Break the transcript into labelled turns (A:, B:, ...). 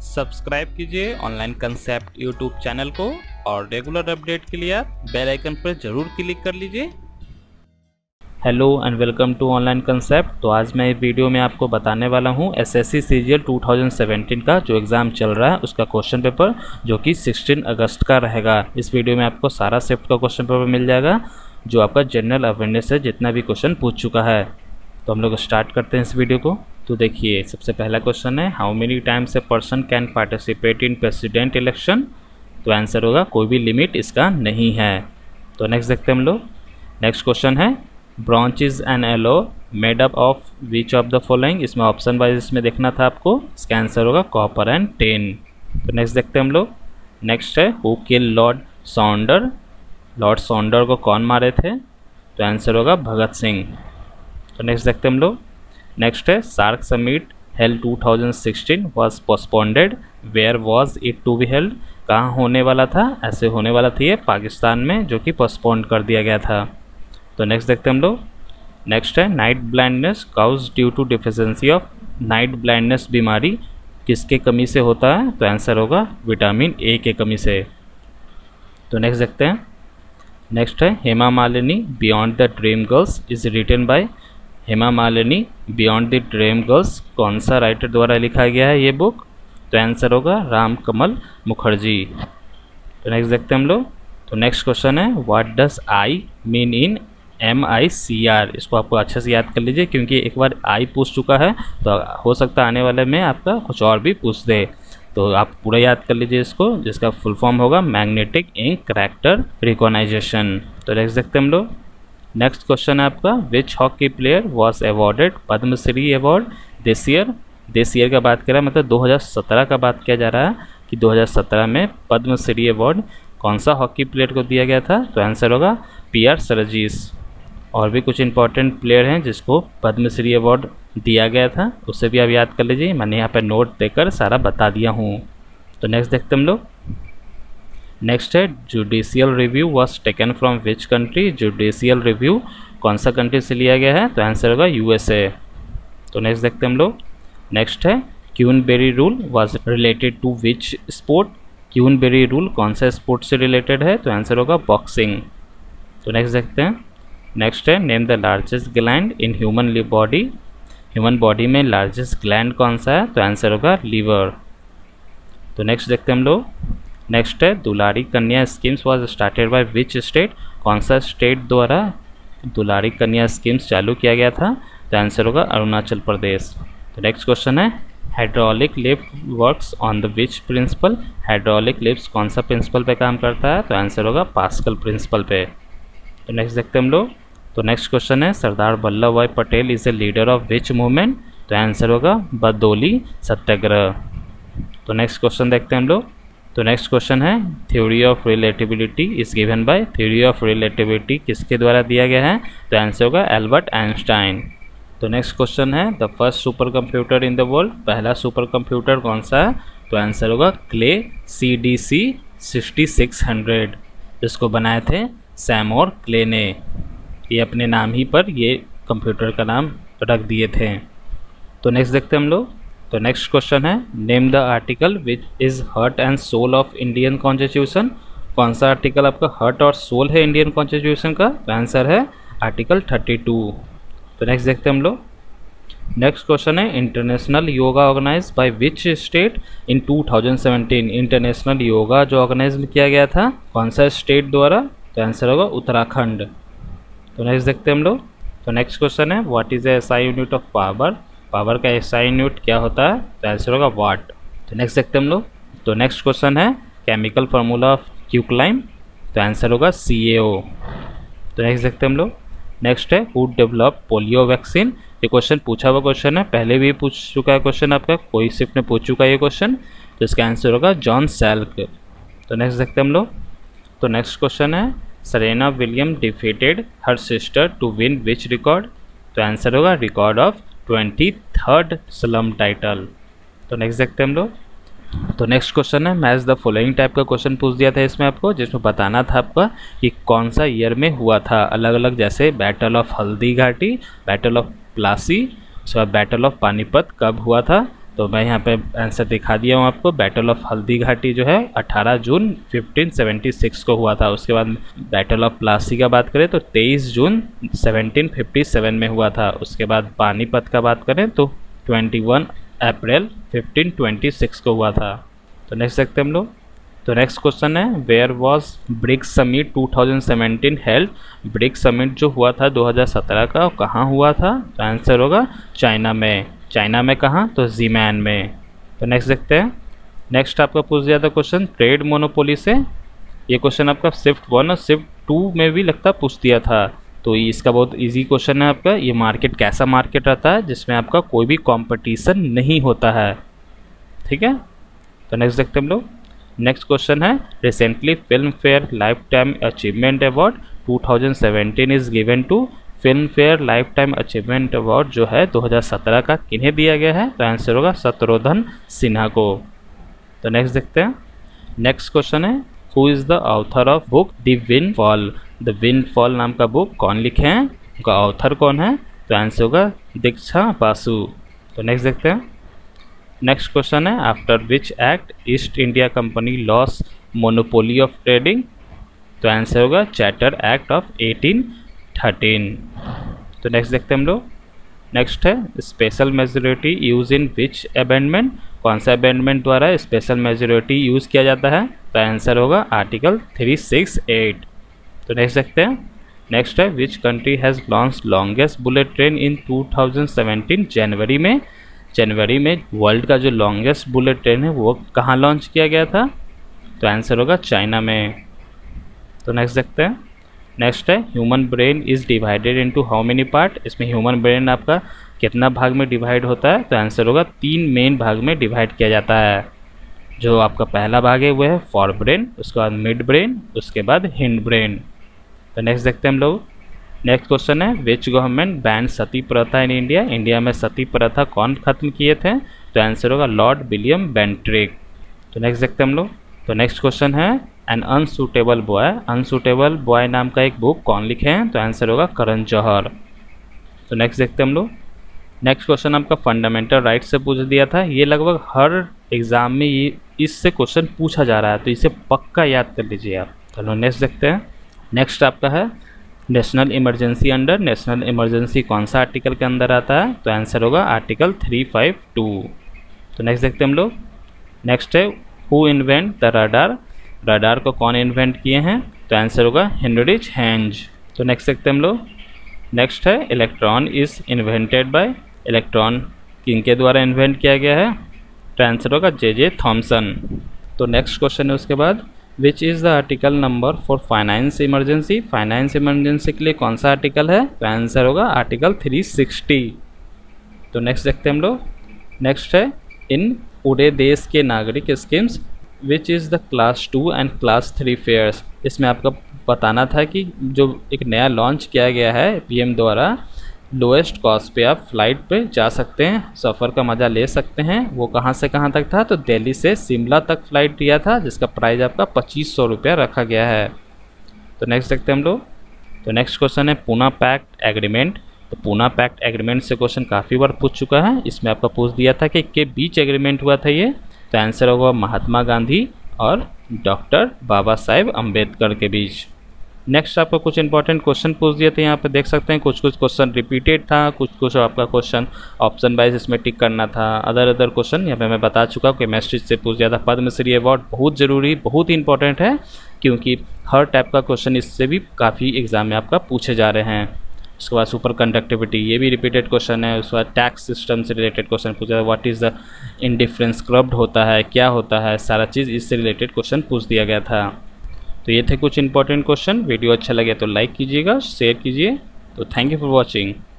A: Subscribe कीजिए online concept YouTube channel को और रेगुलर अपडेट के लिए आप बेल आइकन पर जरूर क्लिक कर लीजिए। Hello and welcome to online concept. तो आज मैं इस वीडियो में आपको बताने वाला हूं एसएससी सीजीएल 2017 का जो एग्ज़ाम चल रहा है उसका क्वेश्चन पेपर, जो कि 16 अगस्त का रहेगा। इस वीडियो में आपको सारा शिफ्ट का क्वेश्चन पेपर मिल जाएगा जो आपका जनरल अवेयरनेस से जितना भी क्वेश्चन पूछ चुका है। तो हम लोग स्टार्ट करते हैं इस वीडियो को। तो देखिए, सबसे पहला क्वेश्चन है, how many times a person can participate in president election. तो आंसर होगा कोई भी लिमिट इसका नहीं है। तो नेक्स्ट देखते हैं हम लोग। नेक्स्ट क्वेश्चन है, bronze is an alloy made up of which of the following. इसमें ऑप्शन वाइज इसमें देखना था आपको। इसका आंसर होगा कॉपर एंड टिन। तो नेक्स्ट देखते हैं हम लोग। नेक्स्ट है, who kill lord Saunders. Lord Saunders को कौन मारे थे। तो आंसर होगा भगत सिंह। तो नेक्स्ट देखते हैं हम लोग। नेक्स्ट है, SAARC summit held 2016 was postponed, where was it to be held. कहाँ होने वाला था, ऐसे होने वाला था ये पाकिस्तान में, जो कि पोस्टपोन्ड कर दिया गया था। तो नेक्स्ट देखते हैं हम लोग। नेक्स्ट है, night blindness cause due to deficiency of. Night blindness बीमारी किसके कमी से होता है। तो आंसर होगा विटामिन ए के कमी से। तो नेक्स्ट देखते हैं। नेक्स्ट है, Hema Malini beyond the dream girls is written by. Hema Malini beyond the dream girls कौन सा राइटर द्वारा लिखा गया है ये बुक। तो आंसर होगा राम कमल मुखर्जी। तो नेक्स्ट देखते हैं हम लोग। तो नेक्स्ट क्वेश्चन है, what does I mean in MICR। इसको आपको अच्छे से याद कर लीजिए, क्योंकि एक बार आई पूछ चुका है तो हो सकता है आने वाले में आपका कुछ और भी पूछ दे। तो आप पूरा याद कर लीजिए इसको, जिसका फुल फॉर्म होगा मैग्नेटिक इंक कैरेक्टर रिकॉग्नाइजेशन। तो नेक्स्ट देखते हैं हम लोग। नेक्स्ट क्वेश्चन है आपका, which hockey player was awarded Padma Shri award this year. This year का बात कर रहा है, मतलब 2017 का बात किया जा रहा है कि 2017 में पद्मश्री अवार्ड कौन सा हॉकी प्लेयर को दिया गया था। तो आंसर होगा PR सरजीस। और भी कुछ इंपॉर्टेंट प्लेयर हैं जिसको पद्मश्री अवार्ड दिया गया था, उससे भी आप याद कर लीजिए। मैंने यहाँ पर नोट देकर सारा बता दिया हूँ। तो नेक्स्ट देखते हैं हम लोग। नेक्स्ट है, judicial review was taken from which country. Judicial review कौन सा कंट्री से लिया गया है। तो आंसर होगा USA। तो नेक्स्ट देखते हैं हम लोग। नेक्स्ट है, Queensberry rule was related to which sport. Queensberry rule कौन सा स्पोर्ट से रिलेटेड है। तो आंसर होगा बॉक्सिंग। तो नेक्स्ट देखते हैं। नेक्स्ट है, name the largest gland in human body. Human body में लार्जेस्ट ग्लैंड कौन सा है। तो आंसर होगा लीवर। तो नेक्स्ट देखते हैं हम लोग। नेक्स्ट है, Dulari Kanya schemes was started by which state. कौन सा स्टेट द्वारा दुलारी कन्या स्कीम्स चालू किया गया था। तो आंसर होगा अरुणाचल प्रदेश। तो नेक्स्ट क्वेश्चन है, hydraulic lift works on the which principle. Hydraulic lift कौन सा प्रिंसिपल पे काम करता है। तो आंसर होगा पास्कल प्रिंसिपल पे। तो नेक्स्ट देखते हैं हम लोग। तो नेक्स्ट क्वेश्चन है, Sardar Vallabh Bhai Patel is a leader of which movement. तो आंसर होगा बरदौली सत्याग्रह। तो नेक्स्ट क्वेश्चन देखते हैं हम लोग। तो नेक्स्ट क्वेश्चन है, theory of relativity is given by. Theory of relativity किसके द्वारा दिया गया है। तो आंसर होगा एल्बर्ट आइंस्टाइन। तो नेक्स्ट क्वेश्चन है, the first super computer in the world. पहला सुपर कंप्यूटर कौन सा है। तो आंसर होगा क्ले CDC 6600। इसको बनाए थे सैम और क्ले ने। ये अपने नाम ही पर ये कंप्यूटर का नाम रख दिए थे। तो नेक्स्ट देखते हैं हम लोग। तो नेक्स्ट क्वेश्चन है, name the article which is heart and soul of Indian constitution. कौन सा आर्टिकल आपका हार्ट और सोल है इंडियन कॉन्स्टिट्यूशन का। तो आंसर है आर्टिकल 32। तो नेक्स्ट देखते हैं हम लोग। नेक्स्ट क्वेश्चन है, international yoga organise by which state in 2017। International yoga जो ऑर्गेनाइज किया गया था कौन सा स्टेट द्वारा। तो आंसर होगा उत्तराखंड। तो नेक्स्ट देखते हैं हम लोग। तो नेक्स्ट क्वेश्चन है, what is a SI unit of power. Power का SI यूनिट क्या होता है। तो आंसर होगा वाट। तो नेक्स्ट देखते हैं हम लोग। तो नेक्स्ट क्वेश्चन है, केमिकल फार्मूला ऑफ क्यूक्लाइम। तो आंसर होगा CaO। तो नेक्स्ट देखते हैं हम लोग। नेक्स्ट है, हु डेवलप पोलियो वैक्सीन। ये क्वेश्चन पूछा हुआ क्वेश्चन है, पहले भी पूछ चुका है क्वेश्चन आपका, कोई सिर्फ ने पूछ चुका है ये क्वेश्चन। तो इसका आंसर होगा जॉन सैल्क। तो नेक्स्ट देखते हैं हम लोग। तो नेक्स्ट क्वेश्चन है, Serena William defeated her sister to win which record. तो आंसर होगा record of 23rd slam title. तो नेक्स्ट देखते हैं हम लोग। तो नेक्स्ट क्वेश्चन है, मैच द फॉलोइंग टाइप का क्वेश्चन पूछ दिया था इसमें आपको, जिसमें बताना था आपका कि कौन सा ईयर में हुआ था अलग अलग, जैसे battle of Haldi Ghati, battle of Plassey, उसके बाद बैटल ऑफ पानीपत कब हुआ था, तो मैं यहाँ पे आंसर दिखा दिया हूँ आपको। बैटल ऑफ हल्दी घाटी जो है 18 जून 1576 को हुआ था। उसके बाद बैटल ऑफ प्लासी का बात करें तो 23 जून 1757 में हुआ था। उसके बाद पानीपत का बात करें तो 21 अप्रैल 1526 को हुआ था। तो नेक्स्ट देखते हैं हम लोग। तो नेक्स्ट क्वेश्चन है where was BRICS summit 2017 held. BRICS summit जो हुआ था 2017 का कहाँ हुआ था? तो आंसर होगा चाइना में। चाइना में कहाँ? तो ज़ीमैन में। तो नेक्स्ट देखते हैं। नेक्स्ट आपका पूछ दिया था क्वेश्चन ट्रेड मोनोपोली से। ये क्वेश्चन आपका शिफ्ट 1 और शिफ्ट 2 में भी लगता पूछ दिया था। तो इसका बहुत इजी क्वेश्चन है आपका। ये मार्केट कैसा मार्केट रहता है जिसमें आपका कोई भी कंपटीशन नहीं होता है, ठीक है। तो नेक्स्ट देखते हैं हम लोग। नेक्स्ट क्वेश्चन है recently Filmfare lifetime achievement award 2017 is given to. Filmfare lifetime achievement award जो है 2017 का किन्हें दिया गया है? तो आंसर होगा शत्रुघ्न सिन्हा को। तो नेक्स्ट देखते हैं। नेक्स्ट क्वेश्चन है who is the author of book the windfall. The windfall नाम का बुक कौन लिखे हैं? उनका ऑथर कौन है? तो आंसर होगा दीक्षा बासु। तो नेक्स्ट देखते हैं। नेक्स्ट क्वेश्चन है after which act East India company loss monopoly of trading. तो आंसर होगा चार्टर एक्ट ऑफ 1813। तो नेक्स्ट देखते हैं हम लोग। नेक्स्ट है special majority use in which amendment. कौन सा अमेंडमेंट द्वारा स्पेशल मेजोरिटी यूज़ किया जाता है? तो आंसर होगा आर्टिकल 368। तो नेक्स्ट देखते हैं। नेक्स्ट है which country has launch longest bullet train in 2017 जनवरी में। जनवरी में वर्ल्ड का जो लॉन्गेस्ट बुलेट ट्रेन है वो कहाँ लॉन्च किया गया था? तो आंसर होगा चाइना में। तो नेक्स्ट देखते हैं। नेक्स्ट है human brain is divided into how many part. इसमें ह्यूमन ब्रेन आपका कितना भाग में डिवाइड होता है? तो आंसर होगा 3 मेन भाग में डिवाइड किया जाता है। जो आपका पहला भाग है वो है फॉर ब्रेन, उसके बाद मिड ब्रेन, उसके बाद हिंड ब्रेन। तो नेक्स्ट देखते हैं हम लोग। नेक्स्ट क्वेश्चन है विच गवर्नमेंट बैन सती प्रथा इन इंडिया। इंडिया में सती प्रथा कौन खत्म किए थे? तो आंसर होगा लॉर्ड विलियम बेंट्रिक। तो नेक्स्ट देखते हैं हम लोग। तो नेक्स्ट क्वेश्चन है an unsuitable boy. Unsuitable boy नाम का एक बुक कौन लिखे हैं? तो आंसर होगा करण जौहर। तो नेक्स्ट देखते हैं हम लोग। नेक्स्ट क्वेश्चन आपका फंडामेंटल राइट से पूछ दिया था। ये लगभग हर एग्जाम में ये इससे क्वेश्चन पूछा जा रहा है, तो इसे पक्का याद कर लीजिए आप। चलो नेक्स्ट देखते हैं। नेक्स्ट आपका है national emergency under. National emergency कौन सा आर्टिकल के अंदर आता है? तो आंसर होगा आर्टिकल 352। तो नेक्स्ट देखते हैं हम लोग। नेक्स्ट है who invent the radar. Radar को कौन इन्वेंट किए हैं? तो आंसर होगा हेनरिच हेंज। तो नेक्स्ट देखते हैं हम लोग। नेक्स्ट है electron is invented by. Electron किनके द्वारा इन्वेंट किया गया है? तो आंसर होगा जे थॉमसन। तो नेक्स्ट क्वेश्चन है उसके बाद which is the article number for finance emergency. Finance emergency के लिए कौन सा आर्टिकल है? तो आंसर होगा आर्टिकल 360। तो नेक्स्ट देखते हैं हम लोग। नेक्स्ट है इन पूरे देश के नागरिक schemes which is the class 2 and class 3 fares. इसमें आपका बताना था कि जो एक नया लॉन्च किया गया है पीएम द्वारा, लोएस्ट कॉस्ट पे आप फ्लाइट पे जा सकते हैं, सफ़र का मज़ा ले सकते हैं। वो कहाँ से कहाँ तक था? तो दिल्ली से शिमला तक फ्लाइट दिया था जिसका प्राइस आपका 2500 रुपया रखा गया है। तो नेक्स्ट देखते हैं हम लोग। तो नेक्स्ट क्वेश्चन है पूना पैक्ट एग्रीमेंट। तो पूना पैक्ट एग्रीमेंट से क्वेश्चन काफ़ी बार पूछ चुका है। इसमें आपका पूछ दिया था कि के बीच एग्रीमेंट हुआ था ये। तो आंसर होगा महात्मा गांधी और डॉक्टर बाबा साहेब अम्बेडकर के बीच। नेक्स्ट आपको कुछ इंपॉर्टेंट क्वेश्चन पूछ दिए थे। यहाँ पे देख सकते हैं कुछ क्वेश्चन रिपीटेड था, कुछ आपका क्वेश्चन ऑप्शन वाइज इसमें टिक करना था। अदर क्वेश्चन यहाँ पे मैं बता चुका हूँ। केमिस्ट्री से पूछ दिया था। पद्मश्री अवार्ड बहुत ज़रूरी, बहुत ही इंपॉर्टेंट है क्योंकि हर टाइप का क्वेश्चन इससे भी काफ़ी एग्जाम में आपका पूछे जा रहे हैं। उसके बाद सुपर कंडक्टिविटी ये भी रिपीटेड क्वेश्चन है। उसके बाद टैक्स सिस्टम से रिलेटेड क्वेश्चन पूछा, what is the indifference curve होता है, क्या होता है, सारा चीज़ इससे रिलेटेड क्वेश्चन पूछ दिया गया था। तो ये थे कुछ इंपॉर्टेंट क्वेश्चन। वीडियो अच्छा लगे तो लाइक कीजिएगा, शेयर कीजिए। तो थैंक यू फॉर वॉचिंग।